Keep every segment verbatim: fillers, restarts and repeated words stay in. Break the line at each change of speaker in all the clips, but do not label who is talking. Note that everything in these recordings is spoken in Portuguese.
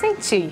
sentir.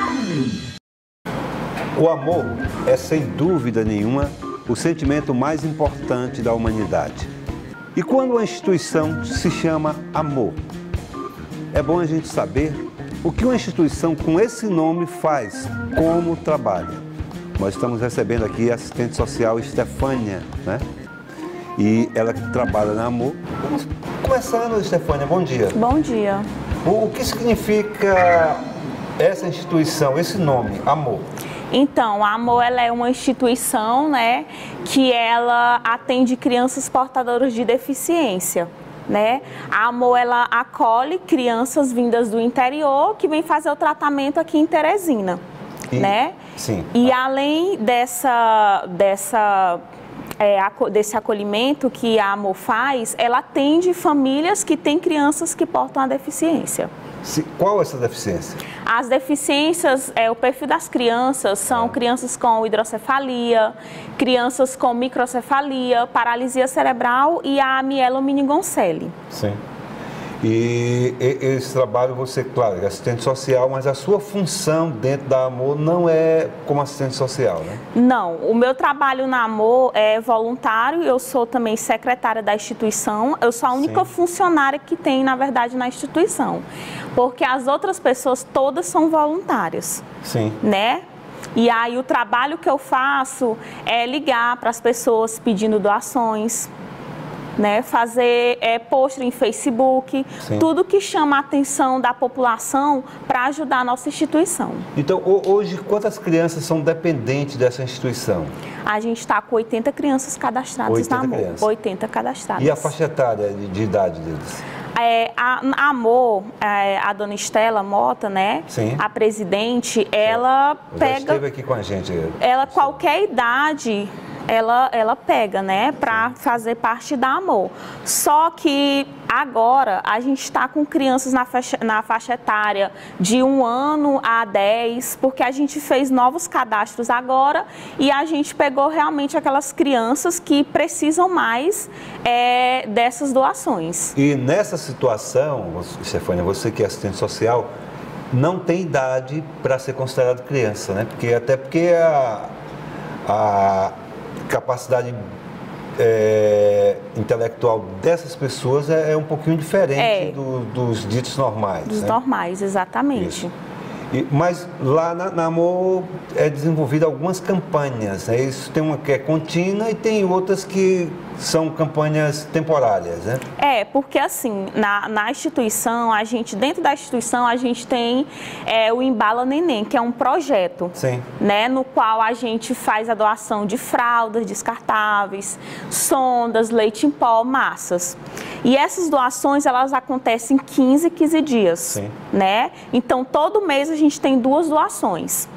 O amor é, sem dúvida nenhuma, o sentimento mais importante da humanidade. E quando uma instituição se chama amor, é bom a gente saber o que uma instituição com esse nome faz, como trabalha. Nós estamos recebendo aqui a assistente social Estefânia, né? E ela trabalha na Amor. Vamos começando, Estefânia, bom dia.
Bom dia.
O, o que significa essa instituição, esse nome, Amor?
Então, a Amor, ela é uma instituição, né, que ela atende crianças portadoras de deficiência, né? A Amor, ela acolhe crianças vindas do interior que vêm fazer o tratamento aqui em Teresina,
e,
né?
Sim.
E além dessa, dessa, é, desse acolhimento que a Amor faz, ela atende famílias que têm crianças que portam a deficiência.
Qual é essa deficiência?
As deficiências, é, o perfil das crianças são é. crianças com hidrocefalia, crianças com microcefalia, paralisia cerebral e a mielomeningocele.
Sim. E, e esse trabalho, você, claro, é assistente social, mas a sua função dentro da Amor não é como assistente social, né?
Não, o meu trabalho na Amor é voluntário, eu sou também secretária da instituição, eu sou a única Sim. funcionária que tem, na verdade, na instituição, porque as outras pessoas todas são voluntárias. Sim. Né? E aí o trabalho que eu faço é ligar para as pessoas pedindo doações, né, fazer é, post em Facebook, Sim. tudo que chama a atenção da população para ajudar a nossa instituição.
Então, hoje, quantas crianças são dependentes dessa instituição?
A gente está com oitenta crianças cadastradas na Amor. Crianças. oitenta cadastradas.
E a faixa etária de, de idade deles?
É, a, a Amor, é, a dona Estela Mota, né, Sim. a presidente, ela
Já
pega...
esteve aqui com a gente.
Ela, qualquer idade... Ela, ela pega, né, para fazer parte da Amor. Só que agora a gente está com crianças na faixa, na faixa etária de um ano a dez, porque a gente fez novos cadastros agora e a gente pegou realmente aquelas crianças que precisam mais é, dessas doações.
E nessa situação, Estefânia, você que é assistente social, não tem idade para ser considerado criança, né? Porque, até porque a... a capacidade é, intelectual dessas pessoas é, é um pouquinho diferente é, do, dos ditos normais.
Dos
né?
normais, exatamente.
E, mas lá na, na Amor é desenvolvida algumas campanhas, né? Isso tem uma que é contínua e tem outras que são campanhas temporárias, né?
É, porque assim, na, na instituição, a gente, dentro da instituição, a gente tem é, o Embala Neném, que é um projeto, Sim. né, no qual a gente faz a doação de fraldas descartáveis, sondas, leite em pó, massas. E essas doações, elas acontecem quinze, quinze dias, Sim. né? Então, todo mês a gente tem duas doações.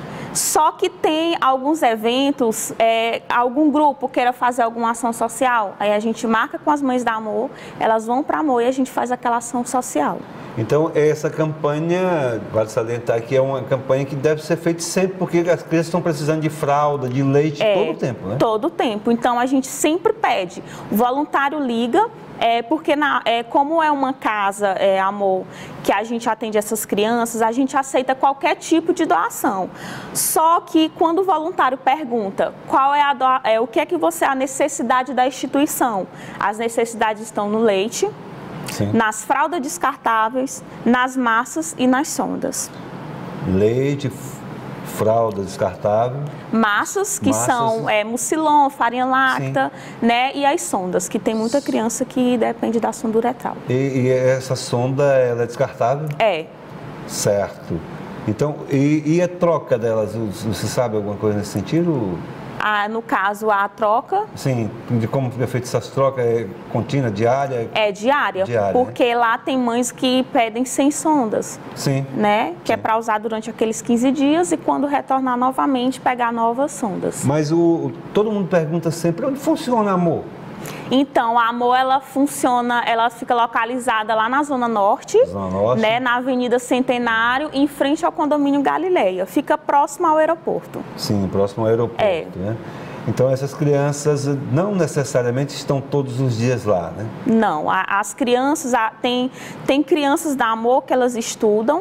Só que tem alguns eventos, é, algum grupo queira fazer alguma ação social, aí a gente marca com as mães da Amor, elas vão para a Amor e a gente faz aquela ação social.
Então, essa campanha, vale salientar que é uma campanha que deve ser feita sempre, porque as crianças estão precisando de fralda, de leite, é, todo o tempo, né?
Todo o tempo. Então, a gente sempre pede. O voluntário liga, é, porque na, é, como é uma casa, é, Amor, que a gente atende essas crianças, a gente aceita qualquer tipo de doação. Só que quando o voluntário pergunta qual é a doa, é, o que é que você, a necessidade da instituição, as necessidades estão no leite, Sim. nas fraldas descartáveis, nas massas e nas sondas.
Leite, fralda descartável.
Massas, que massas. são é, mucilon, farinha láctea, né? E as sondas, que tem muita criança que depende da sonda uretral.
E, e essa sonda, ela é descartável?
É.
Certo. Então, e, e a troca delas, você sabe alguma coisa nesse sentido?
Ah, no caso, a troca...
Sim, de como é feita essas trocas, é contínua, diária?
É diária, diária porque né? lá tem mães que pedem sem sondas.
Sim.
Né? Que
Sim.
é para usar durante aqueles quinze dias e quando retornar novamente, pegar novas sondas.
Mas o, todo mundo pergunta sempre, onde funciona, Amor?
Então, a Amor, ela funciona, ela fica localizada lá na Zona Norte,
Zona Norte.
Né, na Avenida Centenário, em frente ao condomínio Galileia. Fica próximo ao aeroporto.
Sim, próximo ao aeroporto,
é.
né? Então, essas crianças não necessariamente estão todos os dias lá, né?
Não, as crianças, tem, tem crianças da Amor que elas estudam,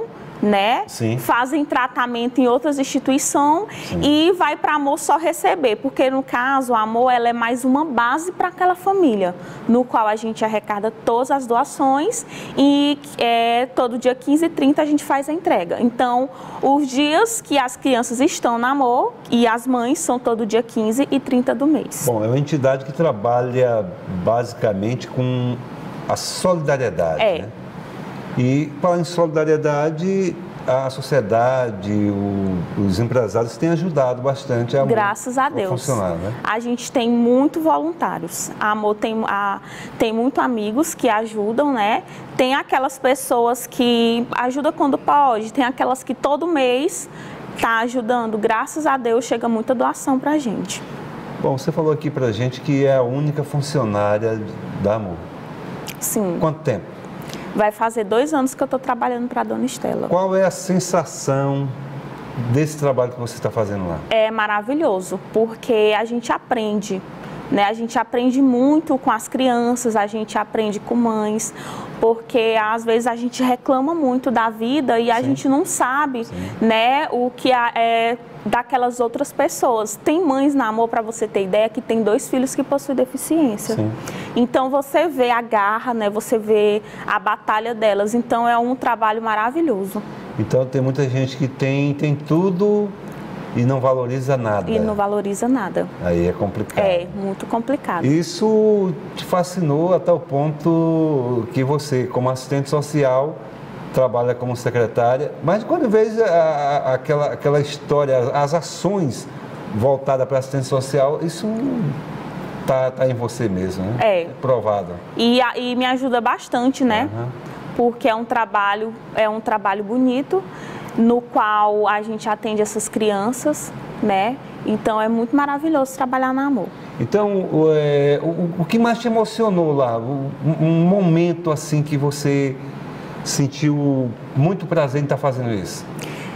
né?
Sim.
Fazem tratamento em outras instituições e vai para Amor só receber, porque no caso, a Amor ela é mais uma base para aquela família, no qual a gente arrecada todas as doações e é, todo dia quinze e trinta a gente faz a entrega. Então, os dias que as crianças estão na Amor e as mães são todo dia quinze e trinta do mês.
Bom, é uma entidade que trabalha basicamente com a solidariedade,
é.
né? E, falando em solidariedade, a sociedade, o, os empresários têm ajudado bastante a Amor.
Graças a Deus.
Funcionar, né?
A gente tem muito voluntários. A Amor tem, a, tem muito amigos que ajudam, né? Tem aquelas pessoas que ajudam quando pode, tem aquelas que todo mês tá ajudando. Graças a Deus chega muita doação pra gente.
Bom, você falou aqui pra gente que é a única funcionária da Amor.
Sim.
Quanto tempo?
Vai fazer dois anos que eu estou trabalhando para a Dona Estela.
Qual é a sensação desse trabalho que você está fazendo lá?
É maravilhoso, porque a gente aprende, né? A gente aprende muito com as crianças, a gente aprende com mães, porque às vezes a gente reclama muito da vida e a Sim. gente não sabe, Sim. né, o que é daquelas outras pessoas. Tem mães na Amor, para você ter ideia, que tem dois filhos que possuem deficiência. Sim. Então você vê a garra, né? Você vê a batalha delas. Então é um trabalho maravilhoso.
Então tem muita gente que tem, tem tudo e não valoriza nada.
E não valoriza nada.
Aí é complicado.
É, muito complicado.
Isso te fascinou até o ponto que você, como assistente social, trabalha como secretária, mas quando vejo a, a, aquela, aquela história, as ações voltadas para a assistência social, isso tá, tá em você mesmo, né?
É.
É provado.
E, e me ajuda bastante, né? Uhum. Porque é um trabalho, é um trabalho bonito, no qual a gente atende essas crianças, né? Então é muito maravilhoso trabalhar na Amor.
Então, o, é, o, o que mais te emocionou lá? Um, um momento assim que você sentiu muito prazer em estar fazendo isso?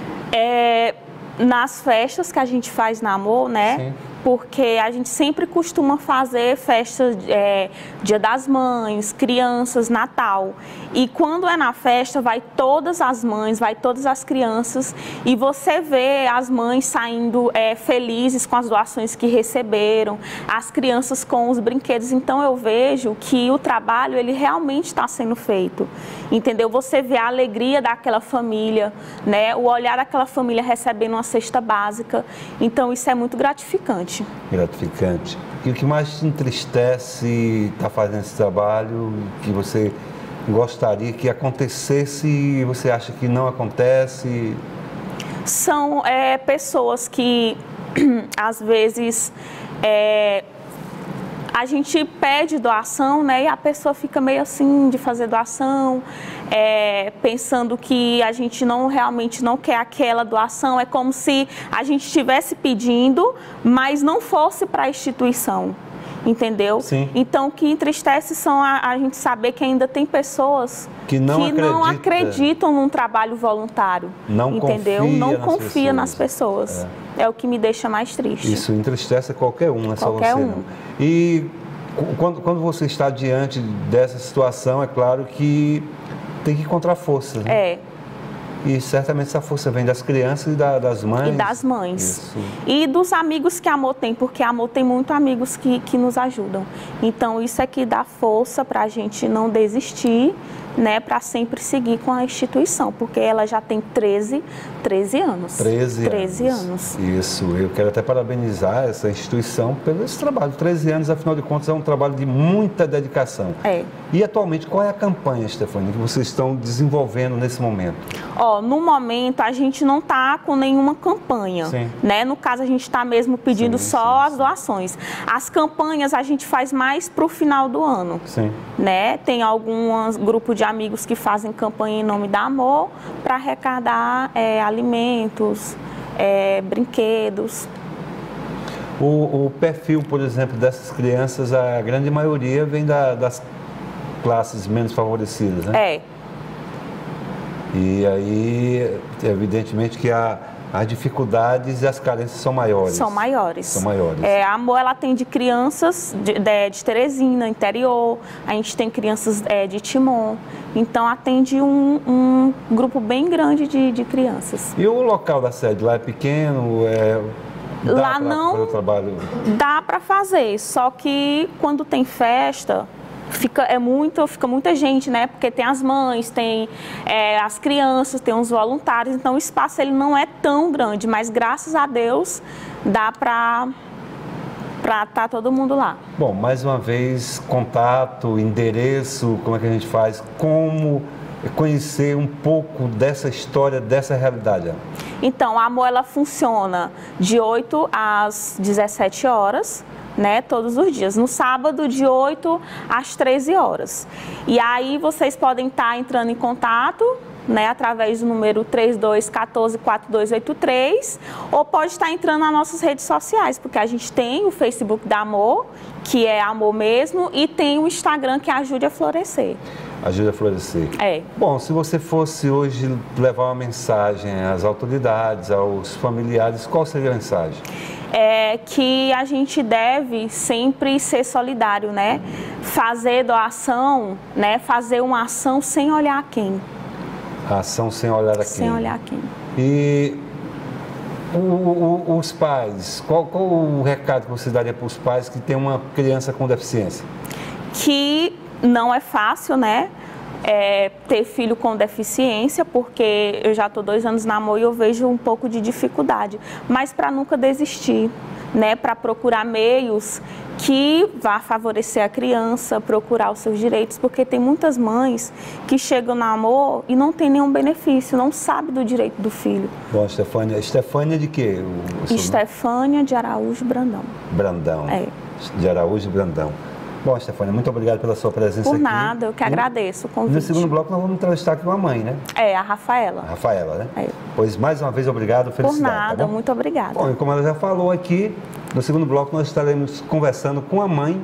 É, nas festas que a gente faz na Amor, né? Sim. Porque a gente sempre costuma fazer festas, é, Dia das Mães, crianças, Natal. E quando é na festa, vai todas as mães, vai todas as crianças e você vê as mães saindo é, felizes com as doações que receberam, as crianças com os brinquedos. Então eu vejo que o trabalho, ele realmente está sendo feito, entendeu? Você vê a alegria daquela família, né? O olhar daquela família recebendo uma cesta básica. Então isso é muito gratificante.
Gratificante. E o que mais te entristece estar fazendo esse trabalho, que você gostaria que acontecesse e você acha que não acontece?
São é, pessoas que, às vezes, é, a gente pede doação, né, e a pessoa fica meio assim de fazer doação, é, pensando que a gente não realmente não quer aquela doação. É como se a gente estivesse pedindo, mas não fosse para a instituição, entendeu?
Sim.
Então, o que entristece são a, a gente saber que ainda tem pessoas
que não,
que
acredita.
não acreditam num trabalho voluntário,
não
entendeu?
Confia
não
nas
confia
pessoas.
nas pessoas. É. é o que me deixa mais triste.
Isso entristece qualquer um, não é só
qualquer
você.
Um.
Não. E quando, quando você está diante dessa situação, é claro que tem que encontrar força. Né?
É.
E certamente essa força vem das crianças e da, das mães.
E das mães.
Isso.
E dos amigos que a Amor tem, porque a Amor tem muitos amigos que, que nos ajudam. Então isso é que dá força para a gente não desistir, né, para sempre seguir com a instituição, porque ela já tem treze, treze anos.
treze,
treze anos.
Isso, eu quero até parabenizar essa instituição pelo esse trabalho. treze anos, afinal de contas, é um trabalho de muita dedicação.
É.
E atualmente, qual é a campanha, Stefania, que vocês estão desenvolvendo nesse momento?
Ó, no momento, a gente não está com nenhuma campanha, sim. né? No caso, a gente está mesmo pedindo sim, só sim, as doações. As campanhas a gente faz mais para o final do ano,
sim.
né? Tem alguns grupos de amigos que fazem campanha em nome da Amor para arrecadar é, alimentos, é, brinquedos.
O, o perfil, por exemplo, dessas crianças, a grande maioria vem da, das classes menos favorecidas, né?
É.
E aí, evidentemente que a, as dificuldades e as carências são maiores.
São maiores.
São maiores.
É, a Amor, ela atende crianças de, de, de Teresina, interior, a gente tem crianças é, de Timon, então atende um, um grupo bem grande de, de crianças.
E o local da sede lá é pequeno? É... Dá
Lá
pra
não
fazer o trabalho?
Dá para fazer, só que quando tem festa... Fica, é muito, fica muita gente, né? Porque tem as mães, tem é, as crianças, tem os voluntários, então o espaço ele não é tão grande, mas graças a Deus dá para para estar todo mundo lá.
Bom, mais uma vez, contato, endereço, como é que a gente faz, como conhecer um pouco dessa história, dessa realidade?
Então, a Amor, ela funciona de oito às dezessete horas, né, todos os dias. No sábado, de oito às treze horas. E aí vocês podem estar entrando em contato, né, através do número três dois um quatro, quatro dois oito três, ou pode estar entrando nas nossas redes sociais, porque a gente tem o Facebook da Amor, que é Amor mesmo, e tem o Instagram, que é Ajude a Florescer.
Ajude a Florescer.
É.
Bom, se você fosse hoje levar uma mensagem às autoridades, aos familiares, qual seria a mensagem?
É que a gente deve sempre ser solidário, né? Fazer doação, né? Fazer uma ação sem olhar a quem.
A ação sem olhar a quem.
Sem olhar a quem.
E o, o, os pais, qual, qual o recado que você daria para os pais que têm uma criança com deficiência?
Que não é fácil, né? É, ter filho com deficiência, porque eu já estou dois anos na Amor e eu vejo um pouco de dificuldade, mas para nunca desistir, né, para procurar meios que vá favorecer a criança, procurar os seus direitos, porque tem muitas mães que chegam na Amor e não tem nenhum benefício, não sabe do direito do filho.
Bom, Estefânia, Estefânia de quê? O, o
Estefânia de Araújo Brandão.
Brandão.
É.
De Araújo Brandão. Bom, Estefânia, muito obrigado pela sua presença
Por
aqui.
Por nada, eu que agradeço o convite.
No segundo bloco nós vamos entrevistar aqui uma mãe, né?
É, a Rafaela.
A Rafaela, né?
É.
Pois, mais uma vez, obrigado, felicidade.
Por nada,
tá bom?
muito obrigada.
Bom, e como ela já falou aqui, no segundo bloco nós estaremos conversando com a mãe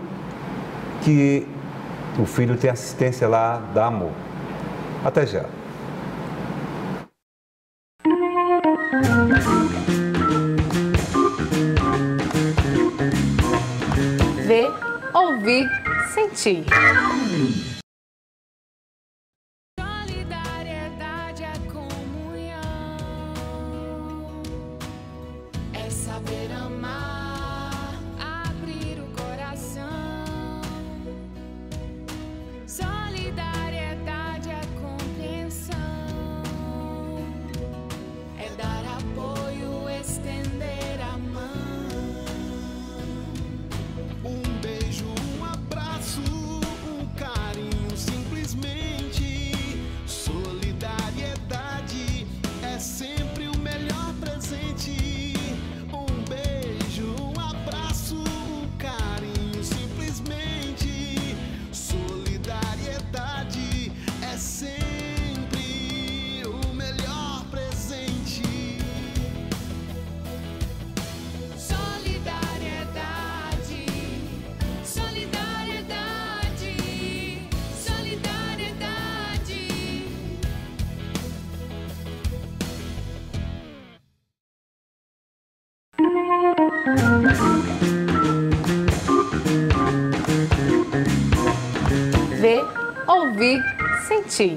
que o filho tem assistência lá da Amor. Até já.
Ver, ouvir, sentir.
Solidariedade é comunhão, é saber amar, abrir o coração. Solidariedade é compreensão, é dar apoio, estender a mão.
Um beijo, um abraço, um carinho, simplesmente. Solidariedade é sempre o melhor presente. Um beijo, um abraço, um carinho, simplesmente. Solidariedade é sempre o melhor presente.
Solidariedade, solidariedade, solidariedade.
Ver, ouvir, sentir.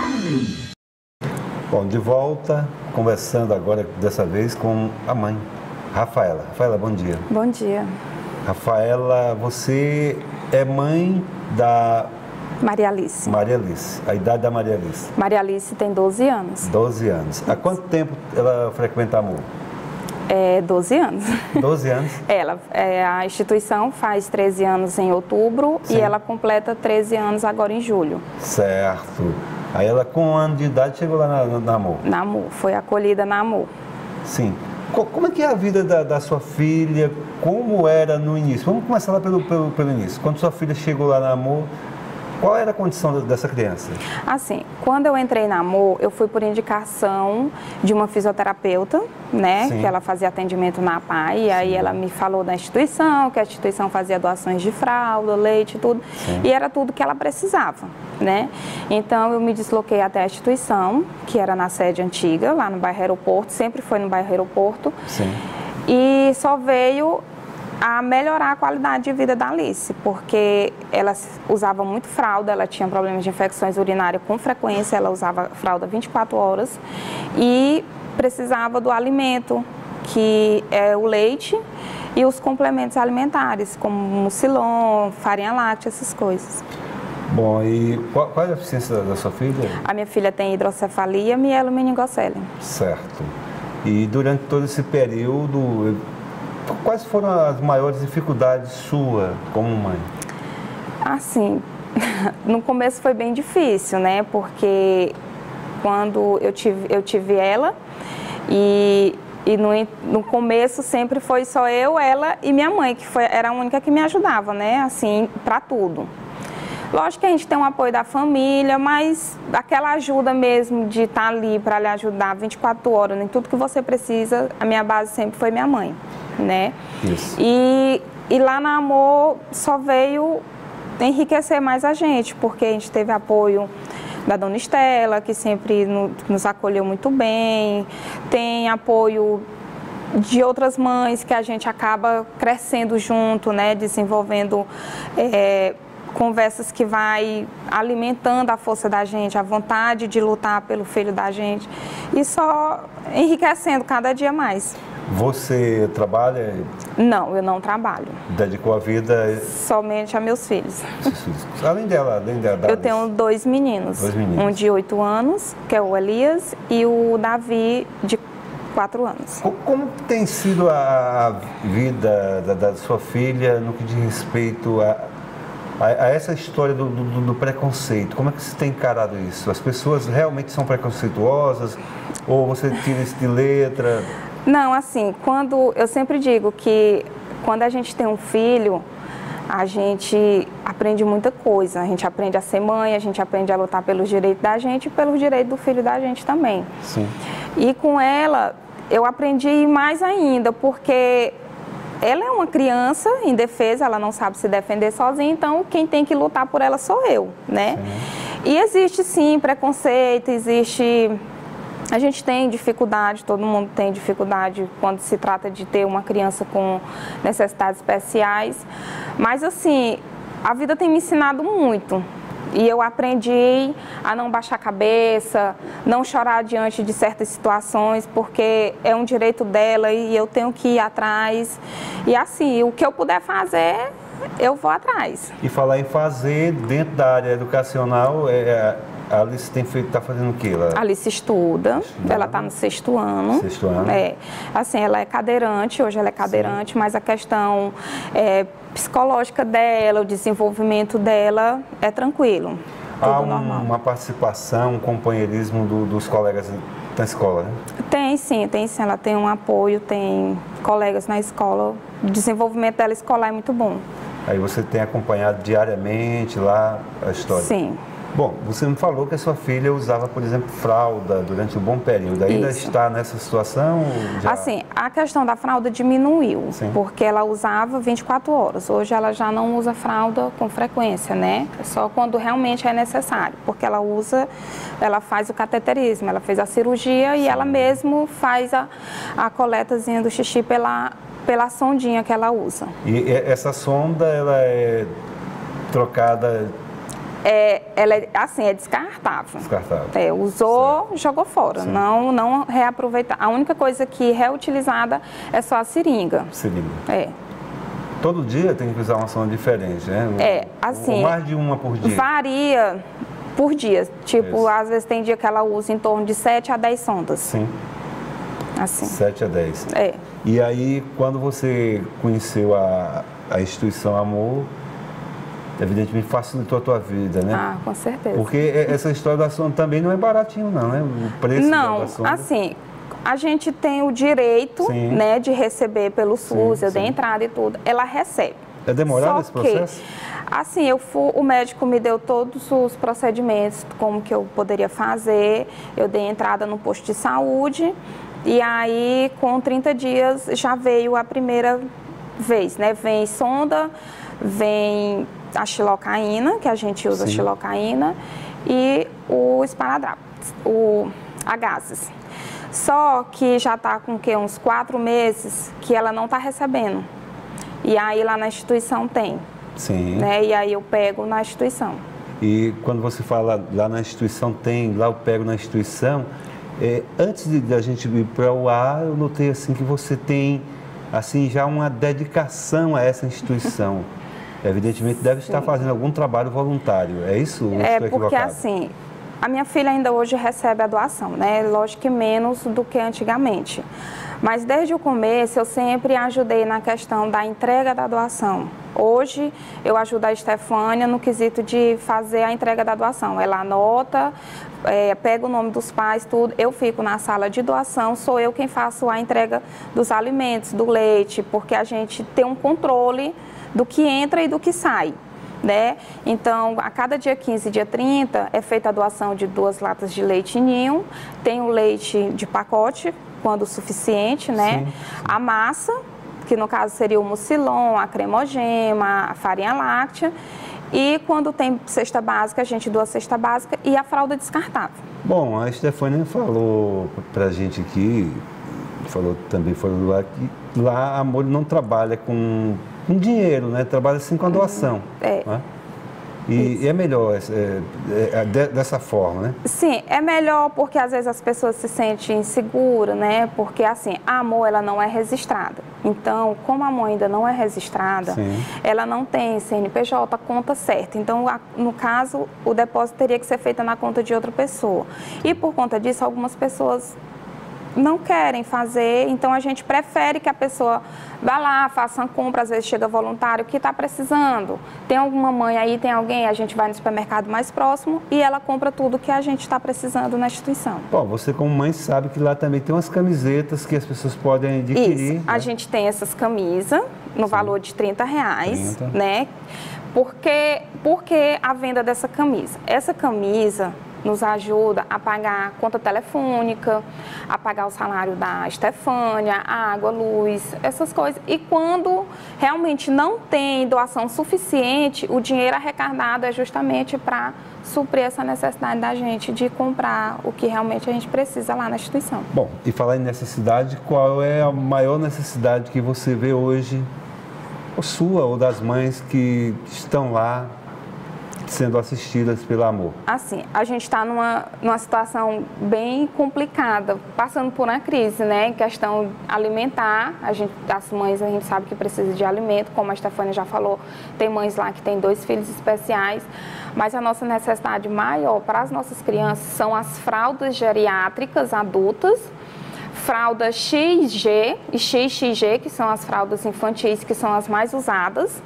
Bom, de volta, conversando agora, dessa vez, com a mãe, Rafaela. Rafaela, bom dia.
Bom dia.
Rafaela, você é mãe da
Maria Alice.
Maria Alice. A idade da Maria Alice?
Maria Alice tem doze anos.
doze anos. Há quanto tempo ela frequenta a Amor?
É, doze anos.
doze anos?
Ela, é, a instituição faz treze anos em outubro. Sim. E ela completa treze anos agora em julho.
Certo. Aí ela, com um ano de idade, chegou lá na, na Amor?
Na Amor, foi acolhida na Amor.
Sim. Como é que é a vida da, da sua filha? Como era no início? Vamos começar lá pelo, pelo, pelo início. Quando sua filha chegou lá na Amor, Qual era a condição dessa criança?
Assim, quando eu entrei na Amor, eu fui por indicação de uma fisioterapeuta, né? Sim. Que ela fazia atendimento na A P A I, e aí ela me falou da instituição, que a instituição fazia doações de fralda, leite e tudo, Sim. e era tudo que ela precisava, né? Então eu me desloquei até a instituição, que era na sede antiga, lá no bairro Aeroporto, sempre foi no bairro Aeroporto, Sim. e só veio a melhorar a qualidade de vida da Alice, porque ela usava muito fralda, ela tinha problemas de infecções urinárias com frequência, ela usava fralda vinte e quatro horas e precisava do alimento, que é o leite e os complementos alimentares, como mucilon, farinha láctea, essas coisas.
Bom, e qual, qual é a deficiência da, da sua filha?
A minha filha tem hidrocefalia, mielomeningocele.
Certo. E durante todo esse período, quais foram as maiores dificuldades suas como mãe?
Assim, no começo foi bem difícil, né? Porque quando eu tive, eu tive ela e, e no, no começo sempre foi só eu, ela e minha mãe, que foi, era a única que me ajudava, né? Assim, para tudo. Lógico que a gente tem um apoio da família, mas aquela ajuda mesmo de estar ali para lhe ajudar vinte e quatro horas, em tudo que você precisa, a minha base sempre foi minha mãe, né? Isso. E, e lá na Amor só veio enriquecer mais a gente, porque a gente teve apoio da dona Estela, que sempre no, nos acolheu muito bem, tem apoio de outras mães que a gente acaba crescendo junto, né? Desenvolvendo é, conversas que vai alimentando a força da gente, a vontade de lutar pelo filho da gente e só enriquecendo cada dia mais.
Você trabalha?
Não, eu não trabalho.
Dedicou a vida
somente a meus filhos.
Além dela, além dela.
Eu tenho dois meninos, dois meninos, um de oito anos, que é o Elias, e o Davi, de quatro anos.
Como tem sido a vida da, da sua filha no que diz respeito a A, a essa história do, do, do preconceito? Como é que você tem encarado isso? As pessoas realmente são preconceituosas? Ou você tira isso de letra?
Não, assim, quando eu sempre digo que quando a gente tem um filho, a gente aprende muita coisa. A gente aprende a ser mãe, a gente aprende a lutar pelos direitos da gente e pelos direitos do filho da gente também. Sim. E com ela, eu aprendi mais ainda, porque ela é uma criança indefesa, ela não sabe se defender sozinha, então quem tem que lutar por ela sou eu, né? Sim. E existe sim preconceito, existe... A gente tem dificuldade, todo mundo tem dificuldade quando se trata de ter uma criança com necessidades especiais, mas assim, a vida tem me ensinado muito. E eu aprendi a não baixar a cabeça, não chorar diante de certas situações, porque é um direito dela e eu tenho que ir atrás. E assim, o que eu puder fazer, eu vou atrás.
E falar em fazer, dentro da área educacional, é, a Alice tem feito, está fazendo o quê? Ela...
A Alice estuda, estuda. Ela está no sexto ano. Sexto ano. É, assim, ela é cadeirante, hoje ela é cadeirante, Sim. mas a questão é, psicológica dela, o desenvolvimento dela é tranquilo.
Há um, uma participação, um companheirismo do, dos colegas da escola, né?
Tem sim, tem sim. Ela tem um apoio, tem colegas na escola. O desenvolvimento dela escolar é muito bom.
Aí você tem acompanhado diariamente lá a história?
Sim.
Bom, você me falou que a sua filha usava, por exemplo, fralda durante um bom período. Ainda Isso. está nessa situação? Já...
Assim, a questão da fralda diminuiu, Sim. porque ela usava vinte e quatro horas. Hoje ela já não usa fralda com frequência, né? Só quando realmente é necessário, porque ela usa, ela faz o cateterismo, ela fez a cirurgia Sim. e ela mesmo faz a, a coletazinha do xixi pela, pela sondinha que ela usa.
E essa sonda, ela é trocada...
É, ela é, assim, é descartável.
Descartável.
É, usou,
certo.
jogou fora. Sim. Não, não reaproveitar. A única coisa que é reutilizada é só a seringa.
Seringa.
É.
Todo dia tem que usar uma sonda diferente, né?
É, assim...
Ou mais de uma por dia?
Varia por dia. Tipo, Isso. às vezes tem dia que ela usa em torno de sete a dez sondas.
Sim.
Assim.
sete a dez.
É.
E aí, quando você conheceu a, a instituição Amor, evidentemente facilitou a tua vida, né?
Ah, com certeza.
Porque essa história da sonda também não é baratinho, não, né? O preço
não,
da sonda.
Não, assim, a gente tem o direito, né, de receber pelo SUS, sim, eu sim. dei entrada e tudo. Ela recebe.
É demorado
Só
esse processo?
Que, assim, eu fui, o médico me deu todos os procedimentos, como que eu poderia fazer. Eu dei entrada no posto de saúde e aí, com trinta dias, já veio a primeira vez, né? Vem sonda, vem a xilocaína, que a gente usa. Sim. A xilocaína, e o esparadrapo, o, a gases. Só que já está com que, uns quatro meses que ela não está recebendo. E aí lá na instituição tem.
Sim.
Né? E aí eu pego na instituição.
E quando você fala lá na instituição tem, lá eu pego na instituição, é, antes de, de a gente ir para o ar, eu notei assim que você tem assim já uma dedicação a essa instituição. Evidentemente deve estar Sim. fazendo algum trabalho voluntário, é isso?
É porque assim, a minha filha ainda hoje recebe a doação, né? Lógico que menos do que antigamente. Mas desde o começo eu sempre ajudei na questão da entrega da doação. Hoje eu ajudo a Estefânia no quesito de fazer a entrega da doação. Ela anota, é, pega o nome dos pais, tudo. Eu fico na sala de doação, sou eu quem faço a entrega dos alimentos, do leite, porque a gente tem um controle do que entra e do que sai. Né? Então, a cada dia quinze, dia trinta, é feita a doação de duas latas de leite ninho, tem o leite de pacote, quando suficiente, né? Sim. A massa, que no caso seria o mucilon, a cremogema, a farinha láctea, e quando tem cesta básica, a gente doa a cesta básica e a fralda descartável.
Bom, a Estefânia falou pra gente aqui, falou também fora do ar, que lá a Amor não trabalha com com dinheiro, né? Trabalha assim com a doação.
É.
Né? E, e é melhor é, é, é, dessa forma, né?
Sim, é melhor porque às vezes as pessoas se sentem inseguras, né? Porque assim, a Amor ela não é registrada. Então, como a Amor ainda não é registrada, Sim. ela não tem C N P J, conta certa. Então, a, no caso, o depósito teria que ser feito na conta de outra pessoa. E por conta disso, algumas pessoas não querem fazer, então a gente prefere que a pessoa vá lá, faça uma compra, às vezes chega voluntário que está precisando. Tem alguma mãe aí, tem alguém, a gente vai no supermercado mais próximo e ela compra tudo que a gente está precisando na instituição.
Bom, você como mãe sabe que lá também tem umas camisetas que as pessoas podem adquirir.
Isso, né? A gente tem essas camisas no Sim. valor de trinta reais, trinta. Né? Porque, porque a venda dessa camisa? Essa camisa nos ajuda a pagar a conta telefônica, a pagar o salário da Estefânia, a água, a luz, essas coisas. E quando realmente não tem doação suficiente, o dinheiro arrecadado é justamente para suprir essa necessidade da gente de comprar o que realmente a gente precisa lá na instituição.
Bom, e falar em necessidade, qual é a maior necessidade que você vê hoje, ou sua ou das mães que estão lá sendo assistidas pelo Amor?
Assim, a gente está numa, numa situação bem complicada, passando por uma crise, né? Em questão alimentar, a gente, as mães, a gente sabe que precisa de alimento, como a Estefânia já falou, tem mães lá que têm dois filhos especiais, mas a nossa necessidade maior para as nossas crianças são as fraldas geriátricas adultas, fralda X G e X X G, que são as fraldas infantis, que são as mais usadas,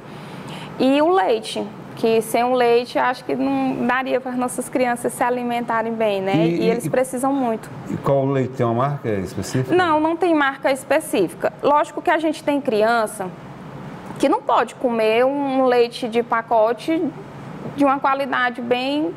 e o leite, que sem o leite acho que não daria para as nossas crianças se alimentarem bem, né? E, e eles e, precisam muito.
E qual o leite? Tem uma marca específica?
Não, não tem marca específica. Lógico que a gente tem criança que não pode comer um leite de pacote de uma qualidade bem...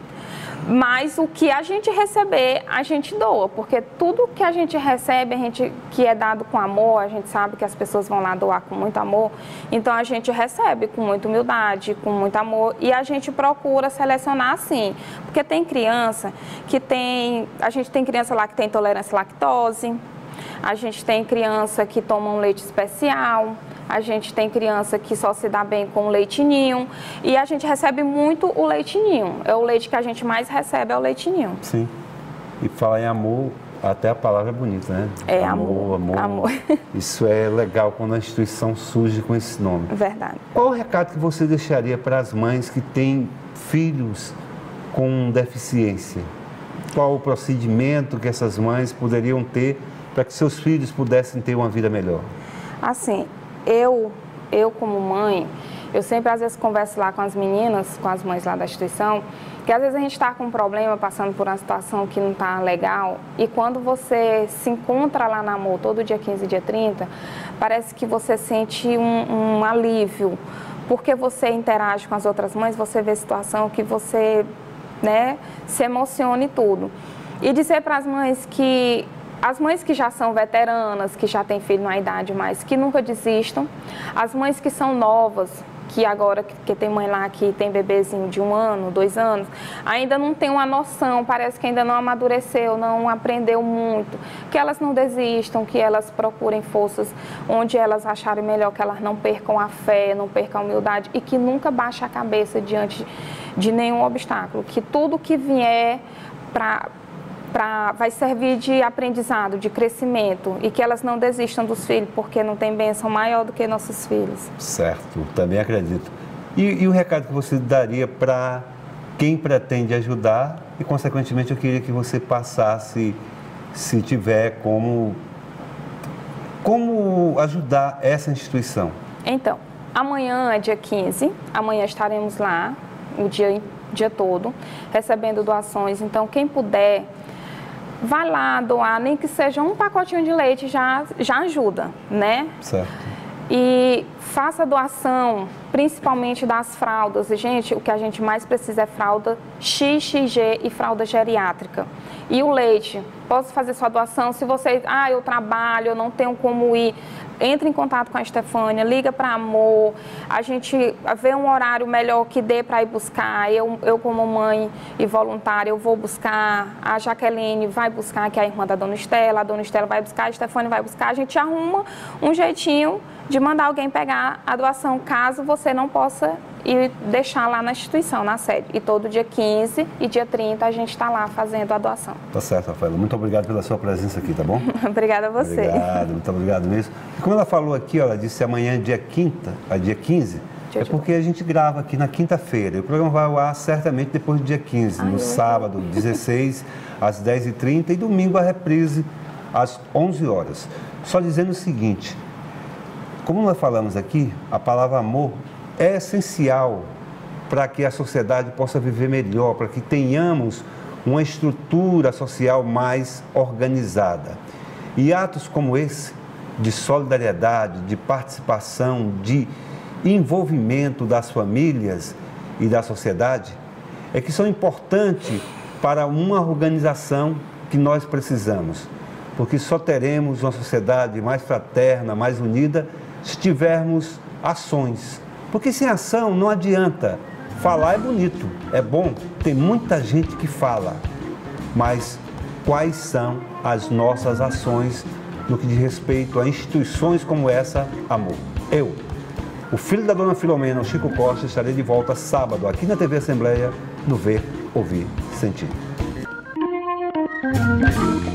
Mas o que a gente receber, a gente doa, porque tudo que a gente recebe, a gente, que é dado com amor, a gente sabe que as pessoas vão lá doar com muito amor, então a gente recebe com muita humildade, com muito amor, e a gente procura selecionar assim, porque tem criança que tem, a gente tem criança lá que tem intolerância à lactose, a gente tem criança que toma um leite especial, a gente tem criança que só se dá bem com o leite ninho e a gente recebe muito o leite ninho. É o leite que a gente mais recebe, é o leite ninho.
Sim. E falar em amor, até a palavra é bonita, né?
É, amor,
amor.
amor.
Isso é legal quando a instituição surge com esse nome.
Verdade.
Qual o recado que você deixaria para as mães que têm filhos com deficiência? Qual o procedimento que essas mães poderiam ter para que seus filhos pudessem ter uma vida melhor?
Assim, eu, eu como mãe, eu sempre às vezes converso lá com as meninas, com as mães lá da instituição, que às vezes a gente está com um problema, passando por uma situação que não está legal, e quando você se encontra lá na Amor, todo dia quinze, dia trinta, parece que você sente um, um alívio, porque você interage com as outras mães, você vê situação que você, né, se emociona e tudo. E dizer para as mães que, as mães que já são veteranas, que já têm filho na idade mais, que nunca desistam. As mães que são novas, que agora, que tem mãe lá que tem bebezinho de um ano, dois anos, ainda não tem uma noção, parece que ainda não amadureceu, não aprendeu muito, que elas não desistam, que elas procurem forças onde elas acharem melhor, que elas não percam a fé, não percam a humildade e que nunca baixem a cabeça diante de nenhum obstáculo, que tudo que vier para Pra, vai servir de aprendizado, de crescimento e que elas não desistam dos filhos, porque não tem bênção maior do que nossos filhos.
Certo, também acredito. E, e o recado que você daria para quem pretende ajudar e, consequentemente, eu queria que você passasse, se tiver, como, como ajudar essa instituição?
Então, amanhã é dia quinze, amanhã estaremos lá o dia, dia todo, recebendo doações. Então, quem puder, vai lá doar, nem que seja um pacotinho de leite, já, já ajuda, né?
Certo.
E faça doação, principalmente das fraldas. E, gente, o que a gente mais precisa é fralda X X G e fralda geriátrica. E o leite, posso fazer sua doação? Se você, ah, eu trabalho, eu não tenho como ir, entre em contato com a Estefânia, liga para Amor, a gente vê um horário melhor que dê para ir buscar. Eu, eu, como mãe e voluntária, eu vou buscar, a Jaqueline vai buscar, que é a irmã da Dona Estela, a Dona Estela vai buscar, a Estefânia vai buscar, a gente arruma um jeitinho de mandar alguém pegar a doação, caso você não possa ir deixar lá na instituição, na sede. E todo dia quinze e dia trinta a gente está lá fazendo a doação.
Tá certo, Rafaela. Muito obrigado pela sua presença aqui, tá bom?
Obrigada a você.
Obrigado, muito obrigado mesmo. E como ela falou aqui, ó, ela disse amanhã é dia quinta, a dia quinze, dia é porque a gente grava aqui na quinta-feira. E o programa vai ao ar certamente depois do dia quinze, Ai, no sábado, dezesseis, às dez e trinta e domingo a reprise às onze horas. Só dizendo o seguinte, como nós falamos aqui, a palavra amor é essencial para que a sociedade possa viver melhor, para que tenhamos uma estrutura social mais organizada. E atos como esse, de solidariedade, de participação, de envolvimento das famílias e da sociedade, é que são importantes para uma organização que nós precisamos, porque só teremos uma sociedade mais fraterna, mais unida, se tivermos ações. Porque sem ação não adianta. Falar é bonito, é bom, tem muita gente que fala, mas quais são as nossas ações no que diz respeito a instituições como essa, Amor? Eu, o filho da Dona Filomena, o Chico Costa, estarei de volta sábado aqui na T V Assembleia, no Ver, Ouvir, Sentir.